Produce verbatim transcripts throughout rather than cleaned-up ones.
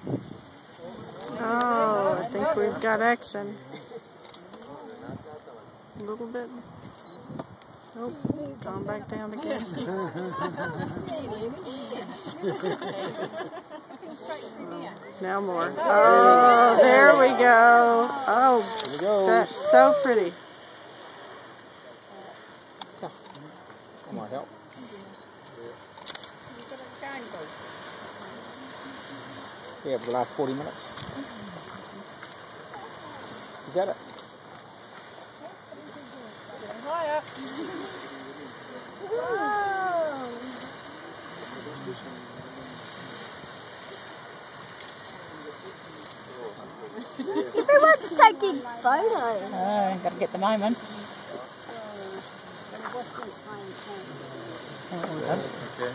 Oh, I think we've got action. A little bit. Oh, gone back down again. Now more. Oh, there we go. Oh, that's so pretty. Come on, help. Yeah, for the last forty minutes. Is that it? Higher. Everyone's taking photos. Oh, gotta get the moment. Okay.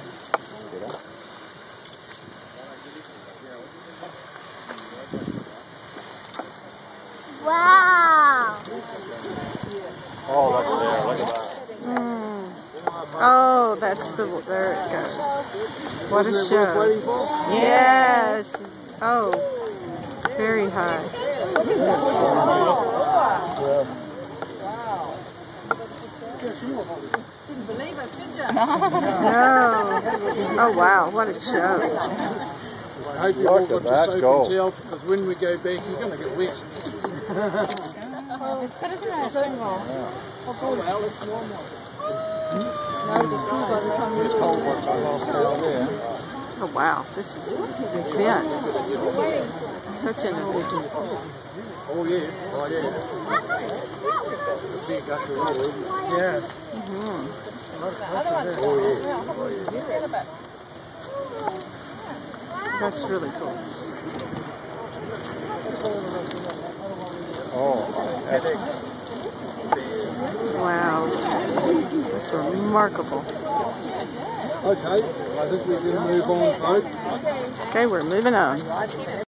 Wow. Oh, look at there, look at that. Mm. Oh, that's the, there it goes. What a show. Yes. Oh, very high. Didn't believe us, did you? No. Oh, wow, what a show. I hope you all got your soap and towel, because when we go back, you're going to get wet. It's better than our spring roll. Oh, well, it's warm one. No, the food by the time This whole bunch of lost out there. Oh, wow, this is an event. Such an event. Oh, yeah. Oh, yeah. It's a big gusher roll, isn't it? Yes. Mm-hmm. Oh, yeah. That's really cool. Oh, epic. Wow. That's remarkable. Okay, I think we can move on, folks. Okay, we're moving on.